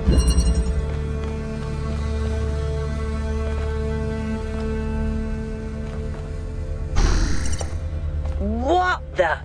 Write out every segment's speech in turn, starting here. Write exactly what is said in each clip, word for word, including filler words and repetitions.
What the?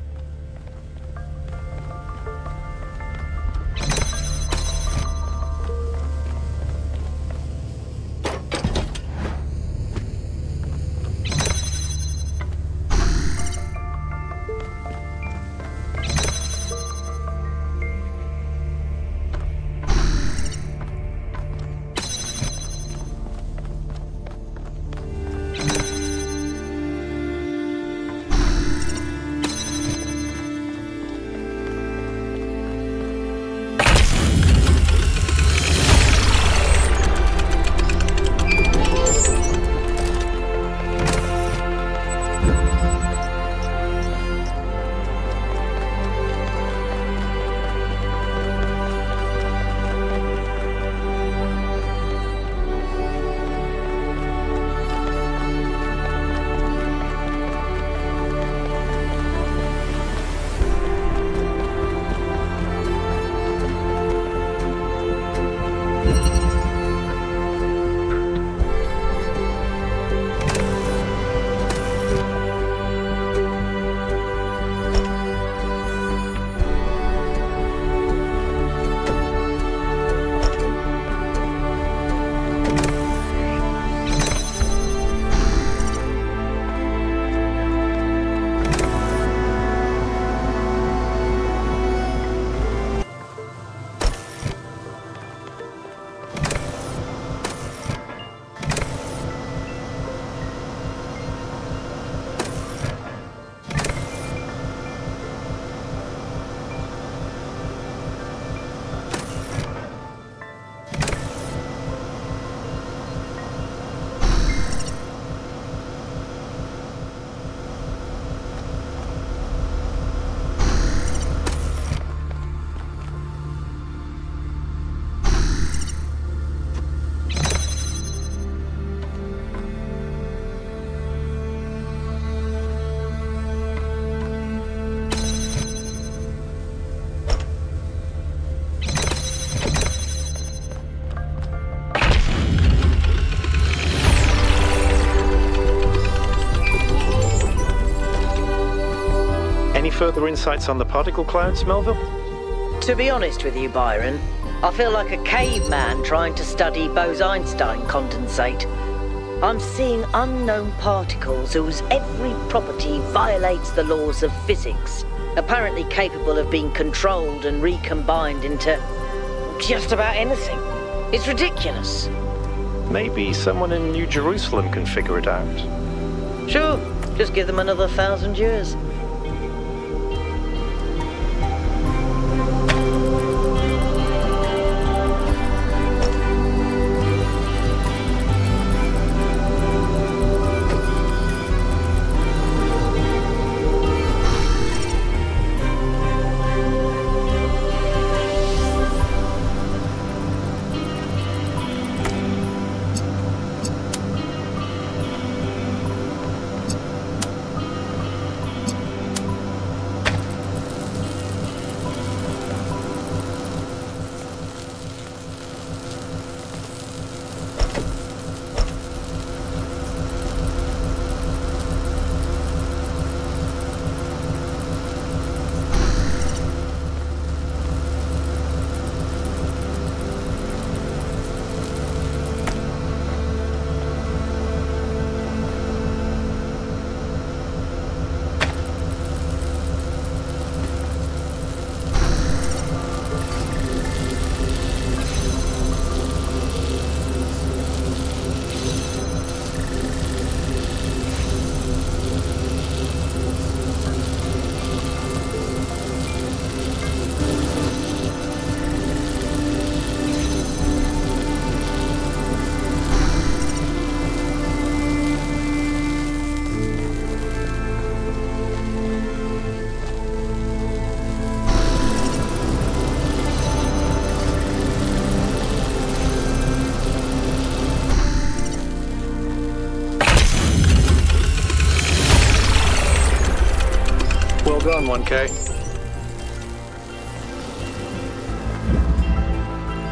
Further insights on the particle clouds, Melville? To be honest with you, Byron, I feel like a caveman trying to study Bose-Einstein condensate. I'm seeing unknown particles whose every property violates the laws of physics, apparently capable of being controlled and recombined into just about anything. It's ridiculous. Maybe someone in New Jerusalem can figure it out. Sure, just give them another thousand years. Done, one K. One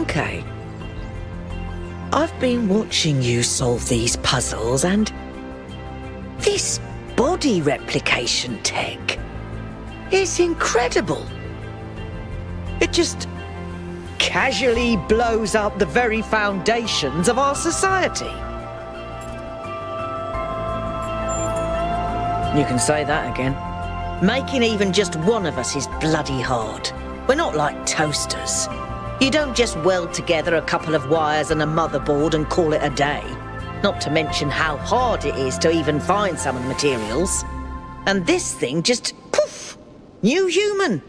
Okay. I've been watching you solve these puzzles, and this body replication tech is incredible. It just casually blows up the very foundations of our society. You can say that again. Making even just one of us is bloody hard. We're not like toasters. You don't just weld together a couple of wires and a motherboard and call it a day. Not to mention how hard it is to even find some of the materials. And this thing just, poof, new human.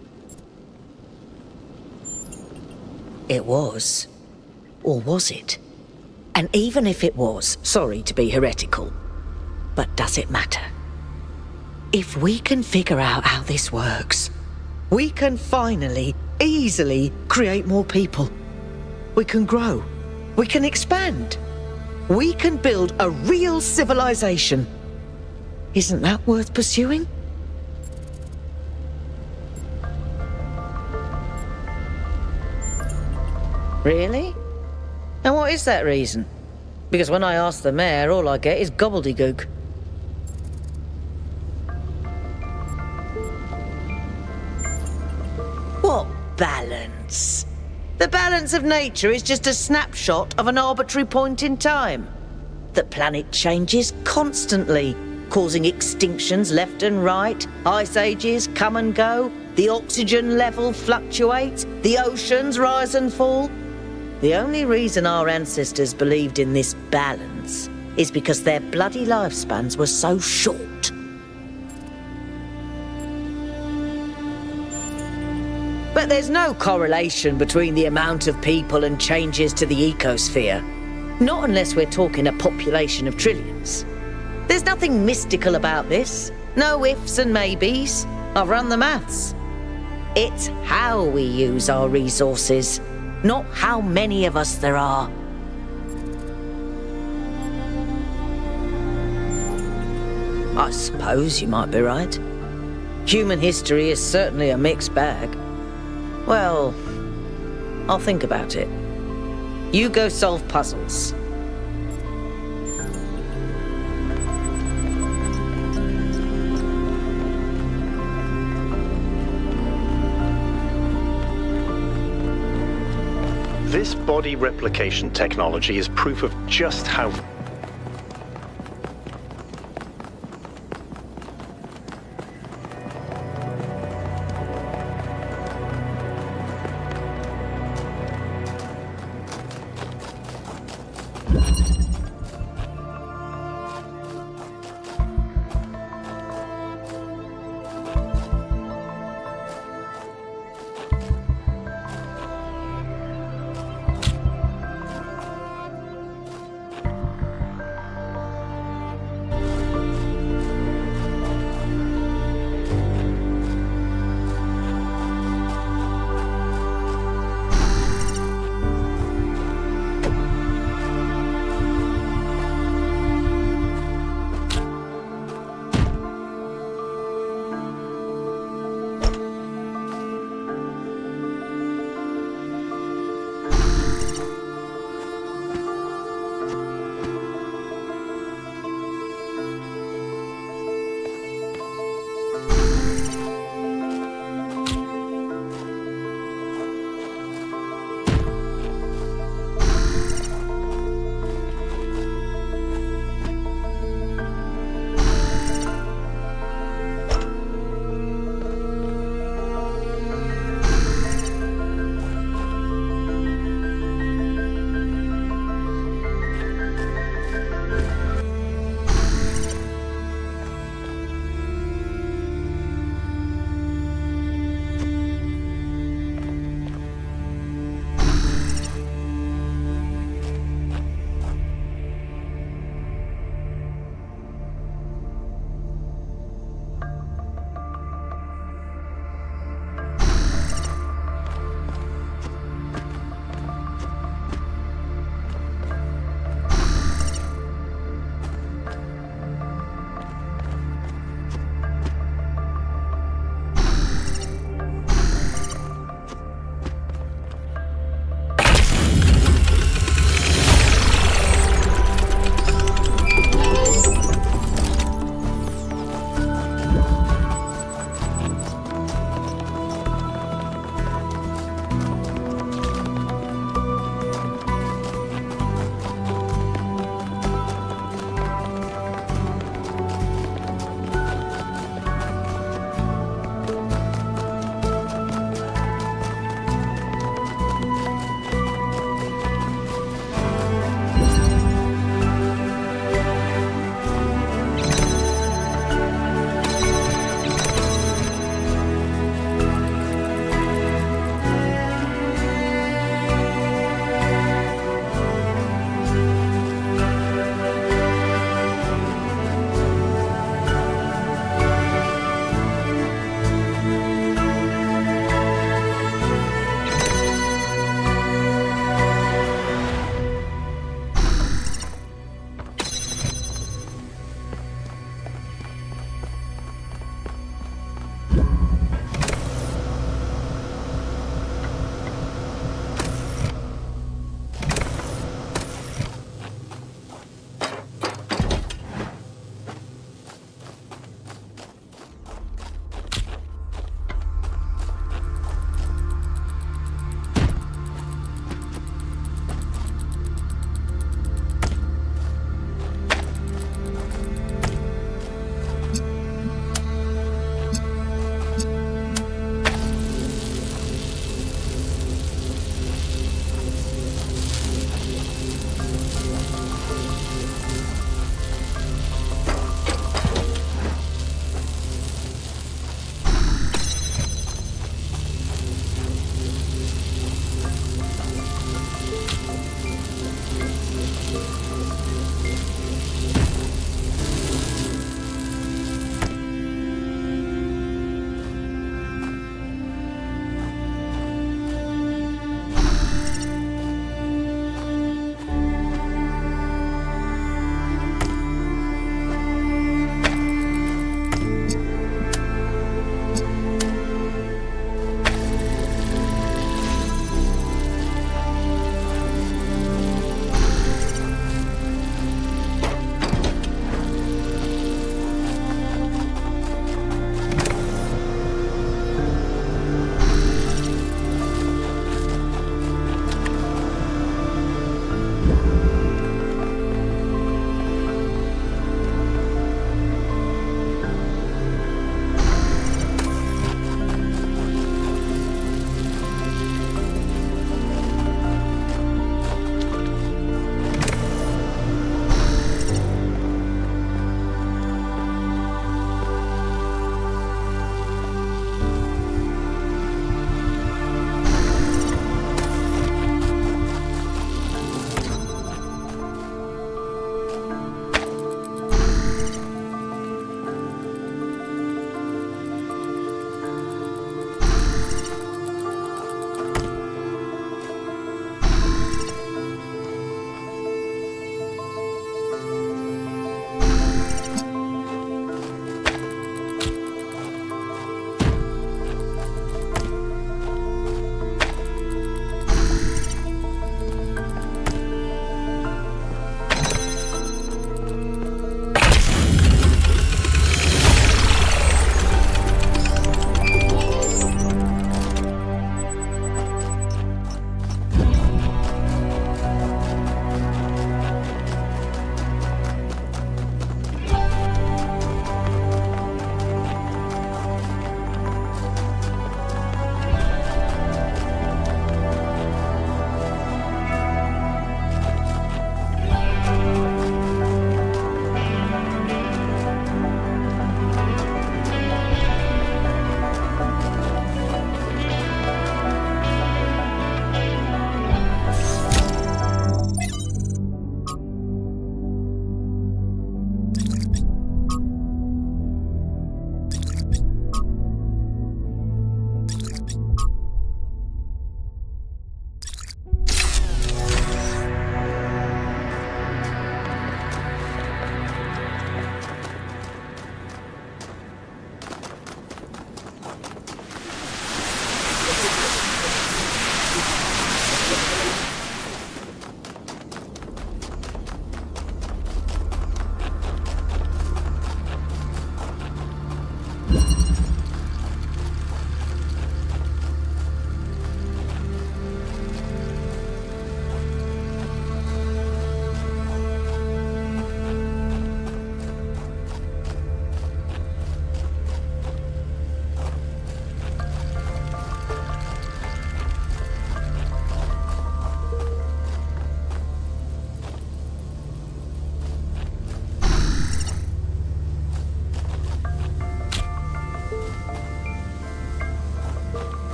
It was. Or was it? And even if it was, sorry to be heretical, but does it matter? If we can figure out how this works, we can finally, easily create more people. We can grow. We can expand. We can build a real civilization. Isn't that worth pursuing? Really? And what is that reason? Because when I ask the mayor, all I get is gobbledygook. What balance? The balance of nature is just a snapshot of an arbitrary point in time. The planet changes constantly, causing extinctions left and right. Ice ages come and go. The oxygen level fluctuates. The oceans rise and fall. The only reason our ancestors believed in this balance is because their bloody lifespans were so short. But there's no correlation between the amount of people and changes to the ecosphere. Not unless we're talking a population of trillions. There's nothing mystical about this. No ifs and maybes. I've run the maths. It's how we use our resources, not how many of us there are. I suppose you might be right. Human history is certainly a mixed bag. Well, I'll think about it. You go solve puzzles. This body replication technology is proof of just how...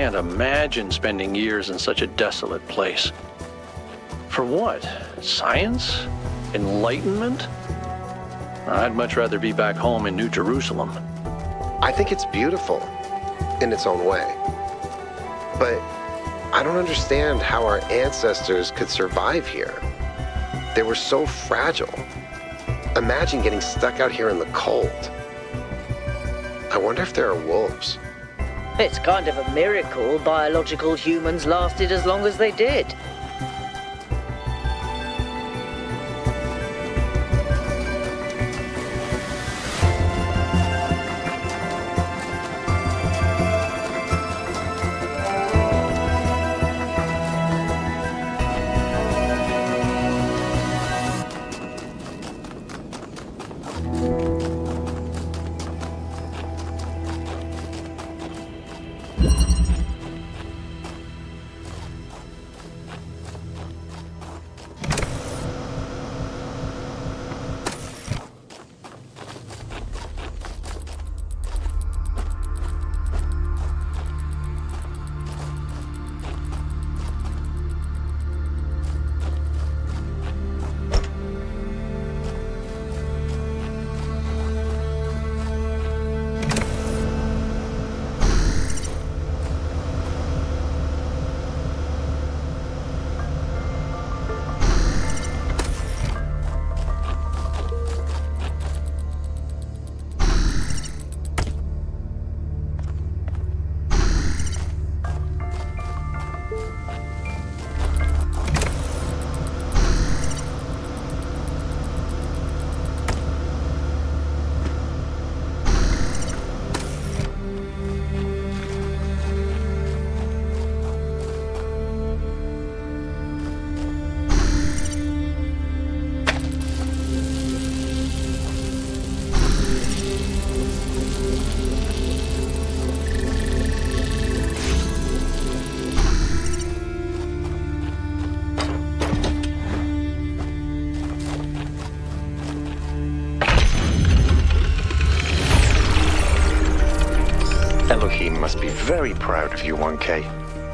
can't imagine spending years in such a desolate place. For what? Science? Enlightenment? I'd much rather be back home in New Jerusalem. I think it's beautiful in its own way. But I don't understand how our ancestors could survive here. They were so fragile. Imagine getting stuck out here in the cold. I wonder if there are wolves. It's kind of a miracle biological humans lasted as long as they did. Elohim must be very proud of you, one K.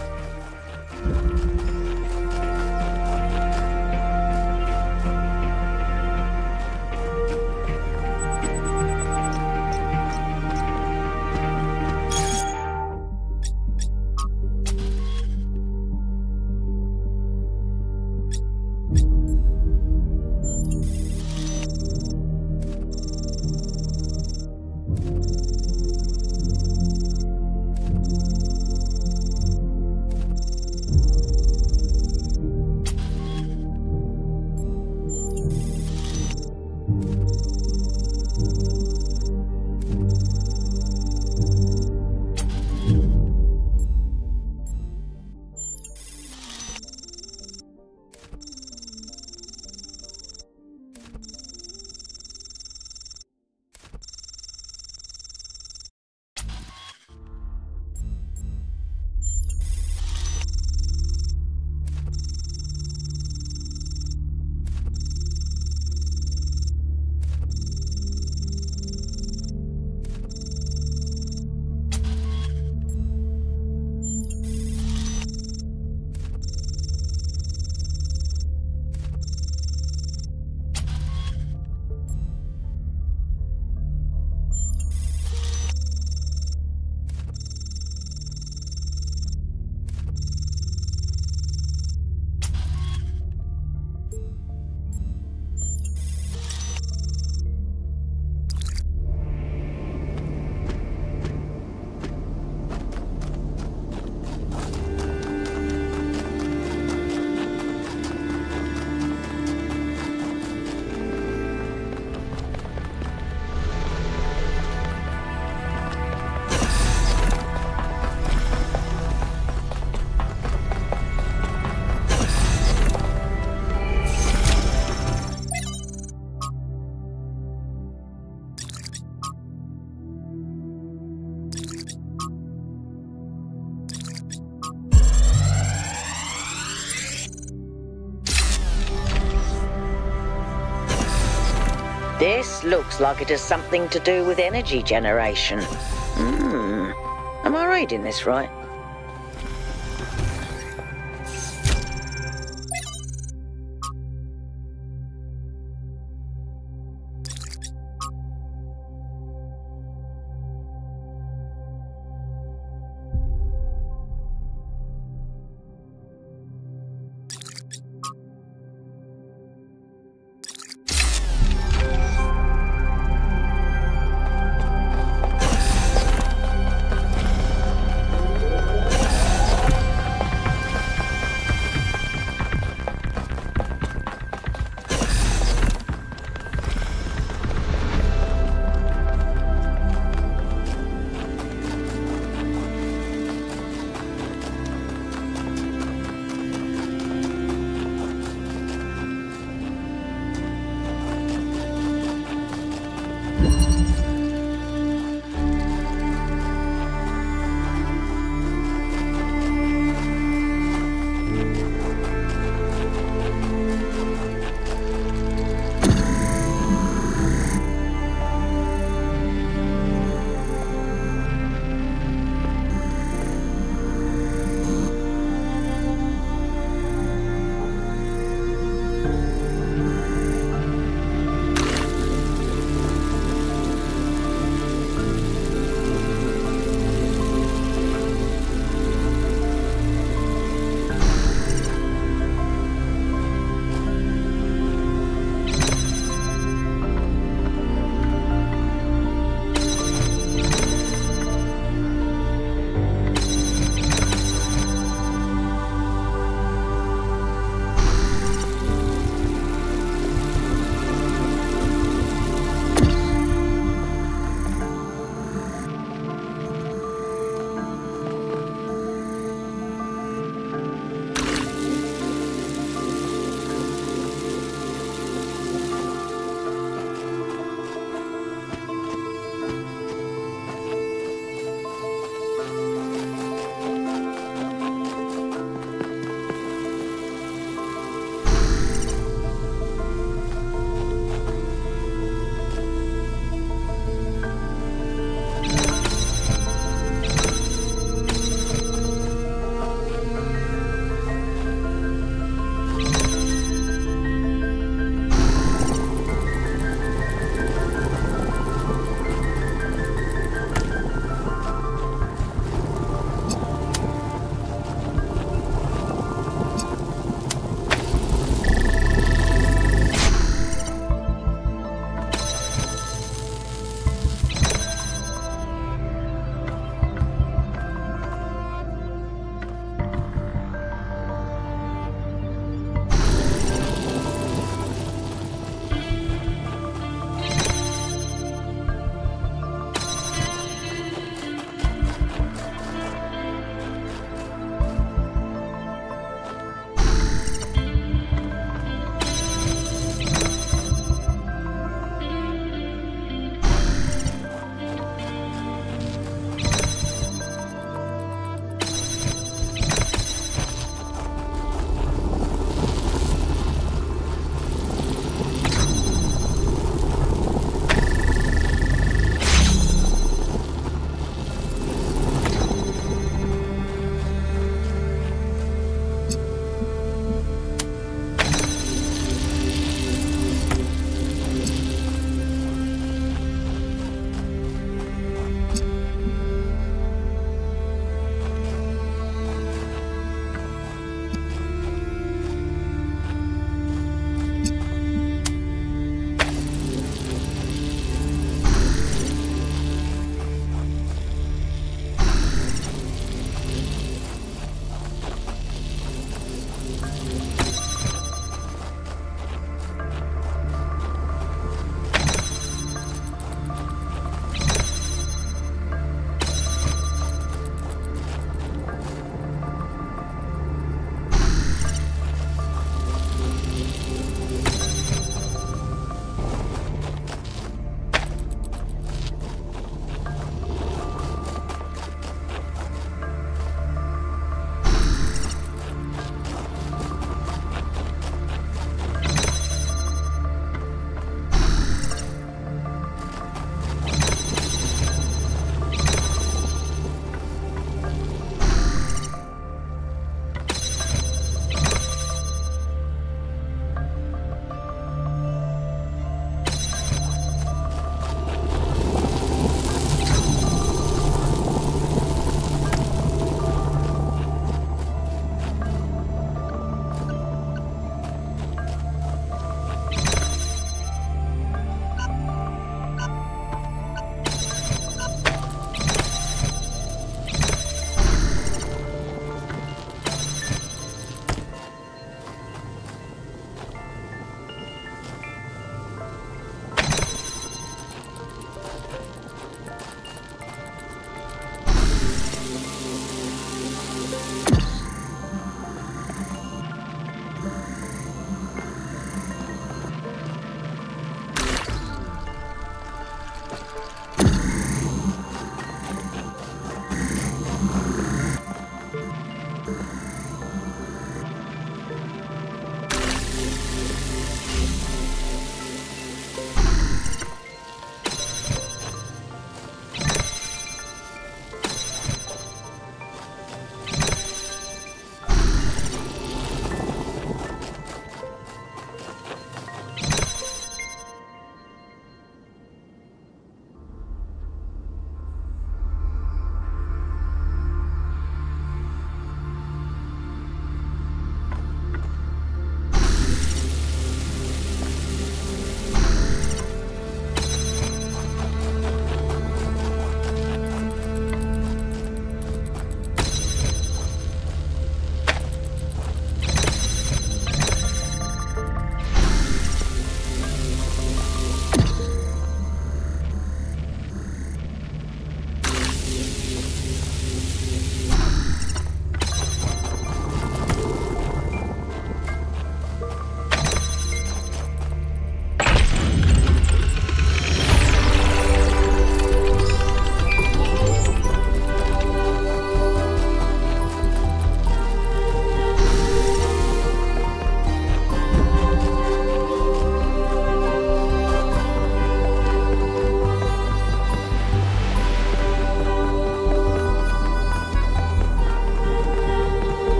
This looks like it has something to do with energy generation. Hmm. Am I reading this right?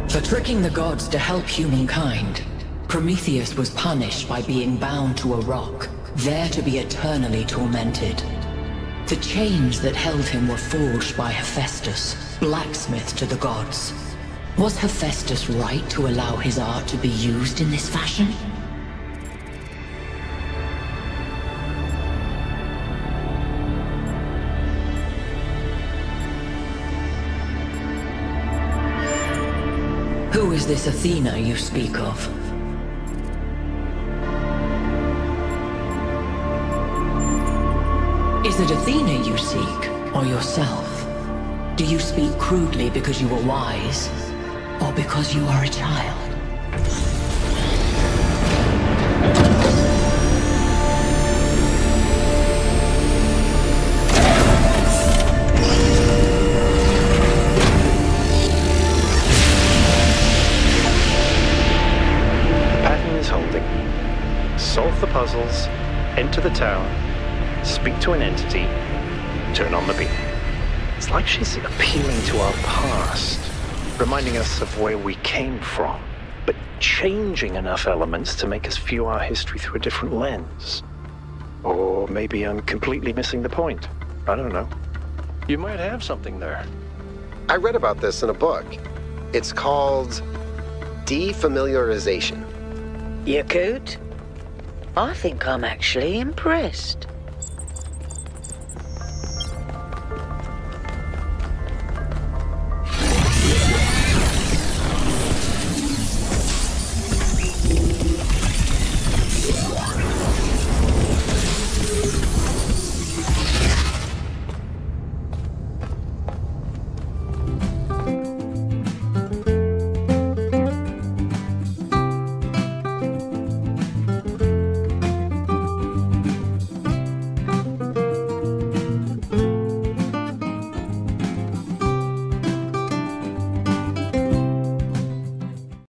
For tricking the gods to help humankind, Prometheus was punished by being bound to a rock, there to be eternally tormented. The chains that held him were forged by Hephaestus, blacksmith to the gods. Was Hephaestus right to allow his art to be used in this fashion? Who is this Athena you speak of? Is it Athena you seek, or yourself? Do you speak crudely because you are wise, or because you are a child? Solve the puzzles, enter the tower, speak to an entity, turn on the beam. It's like she's appealing to our past, reminding us of where we came from, but changing enough elements to make us view our history through a different lens. Or maybe I'm completely missing the point. I don't know. You might have something there. I read about this in a book. It's called Defamiliarization. Yakut? I think I'm actually impressed.